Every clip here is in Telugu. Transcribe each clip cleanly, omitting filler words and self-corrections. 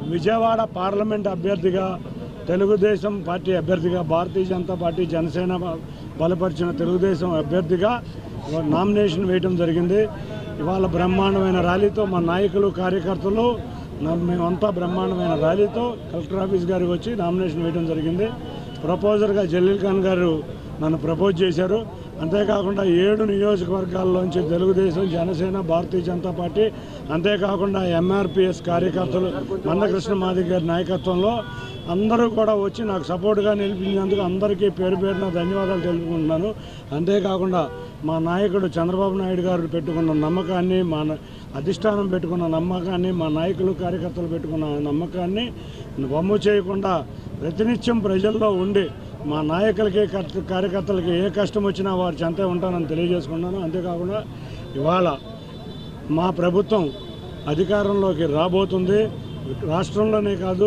విజయవాడ పార్లమెంట్ అభ్యర్థిగా, తెలుగుదేశం పార్టీ అభ్యర్థిగా, భారతీయ జనతా పార్టీ జనసేన బలపరిచిన తెలుగుదేశం అభ్యర్థిగా నామినేషన్ వేయడం జరిగింది. ఇవాళ బ్రహ్మాండమైన ర్యాలీతో మా నాయకులు, కార్యకర్తలు మేమంతా బ్రహ్మాండమైన ర్యాలీతో కలెక్టర్ ఆఫీస్ గారికి వచ్చి నామినేషన్ వేయడం జరిగింది. ప్రపోజర్గా జలీల్ ఖాన్ గారు నన్ను ప్రపోజ్ చేశారు. అంతేకాకుండా 7 నియోజకవర్గాల్లోంచి తెలుగుదేశం, జనసేన, భారతీయ జనతా పార్టీ, అంతేకాకుండా ఎంఆర్పిఎస్ కార్యకర్తలు మందకృష్ణ మాదిగ గారి నాయకత్వంలో అందరూ కూడా వచ్చి నాకు సపోర్ట్గా నిలిపించినందుకు అందరికీ పేరు పేరున ధన్యవాదాలు తెలుపుకుంటున్నాను. అంతేకాకుండా మా నాయకుడు చంద్రబాబు నాయుడు గారు పెట్టుకున్న నమ్మకాన్ని, మా అధిష్టానం పెట్టుకున్న నమ్మకాన్ని, మా నాయకులు, కార్యకర్తలు పెట్టుకున్న నమ్మకాన్ని వమ్ము చేయకుండా ప్రతినిత్యం ప్రజల్లో ఉండి మా నాయకులకి, కార్యకర్తలకి ఏ కష్టం వచ్చినా వారి చెంతే ఉంటానని తెలియజేసుకున్నాను. అంతేకాకుండా ఇవాళ మా ప్రభుత్వం అధికారంలోకి రాబోతుంది. రాష్ట్రంలోనే కాదు,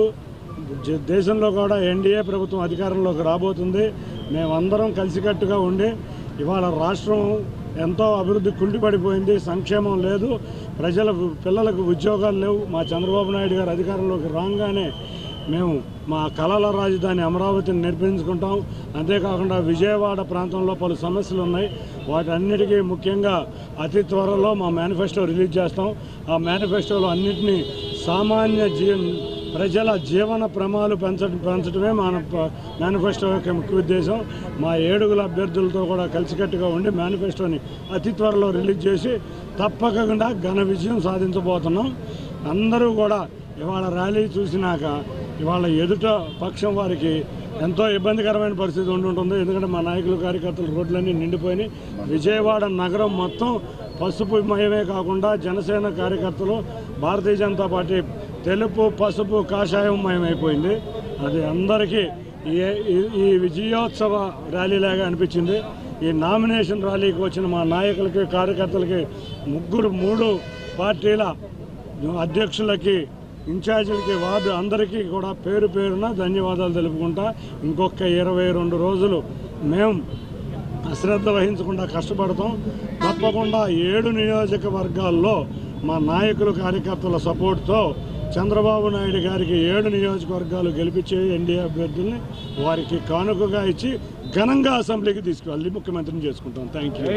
దేశంలో కూడా ఎన్డీఏ ప్రభుత్వం అధికారంలోకి రాబోతుంది. మేమందరం కలిసికట్టుగా ఉండి ఇవాళ రాష్ట్రం ఎంతో అభివృద్ధి కుంటిపడిపోయింది, సంక్షేమం లేదు, పిల్లలకు ఉద్యోగాలు లేవు. మా చంద్రబాబు నాయుడు గారు అధికారంలోకి రాగానే మేము మా కళల రాజధాని అమరావతిని నిర్మించుకుంటాం. అంతేకాకుండా విజయవాడ ప్రాంతంలో పలు సమస్యలు ఉన్నాయి. వాటన్నిటికీ ముఖ్యంగా అతి త్వరలో మా మేనిఫెస్టో రిలీజ్ చేస్తాం. ఆ మేనిఫెస్టోలో అన్నింటినీ సామాన్య ప్రజల జీవన ప్రమాణాలు పెంచడమే మన మేనిఫెస్టో యొక్క ముఖ్య ఉద్దేశం. మా 7 అభ్యర్థులతో కూడా కలిసికట్టుగా ఉండి మేనిఫెస్టోని అతి త్వరలో రిలీజ్ చేసి తప్పకుండా ఘన విజయం సాధించబోతున్నాం. అందరూ కూడా ఇవాళ ర్యాలీ చూసినాక ఇవాళ ఎదుట పక్షం వారికి ఎంతో ఇబ్బందికరమైన పరిస్థితి ఉంటుంది. ఎందుకంటే మా నాయకులు, కార్యకర్తలు రోడ్లన్నీ నిండిపోయినాయి. విజయవాడ నగరం మొత్తం పసుపు మయమే కాకుండా జనసేన కార్యకర్తలు, భారతీయ జనతా పార్టీ తెలుపు, పసుపు, కాషాయం మయమైపోయింది. అది అందరికీ ఈ విజయోత్సవ ర్యాలీలాగా అనిపించింది. ఈ నామినేషన్ ర్యాలీకి వచ్చిన మా నాయకులకి, కార్యకర్తలకి, 3 పార్టీల అధ్యక్షులకి, ఇన్ఛార్జీలకి, వార్డు అందరికీ కూడా పేరు పేరున ధన్యవాదాలు తెలుపుకుంటా. ఇంకొక 22 రోజులు మేము అశ్రద్ధ వహించకుండా కష్టపడతాం. తప్పకుండా 7 నియోజకవర్గాల్లో మా నాయకులు, కార్యకర్తల సపోర్ట్తో చంద్రబాబు నాయుడు గారికి 7 నియోజకవర్గాలు గెలిపించే ఎన్డీఏ అభ్యర్థుల్ని వారికి కానుకగా ఇచ్చి ఘనంగా అసెంబ్లీకి తీసుకువెళ్ళి ముఖ్యమంత్రిని చేసుకుంటాం. Thank you.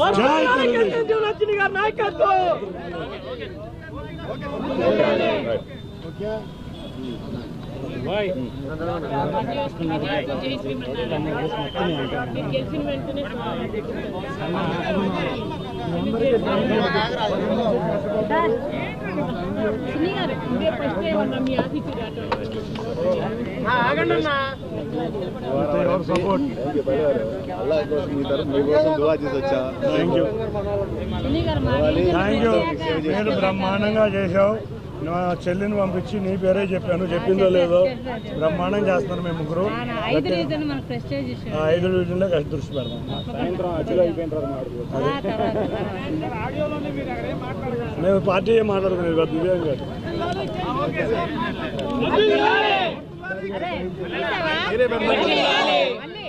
నేను బ్రహ్మాండంగా చేశావు. నా చెల్లిని పంపించి నీ పేరే చెప్పాను, చెప్పిందో లేదో బ్రహ్మాండం చేస్తున్నారు. మేము 5 డివిజన్లో దృష్టి పెడతాం. మేము పార్టీ మాట్లాడుకునేది దివ్యాంగ్ గారు.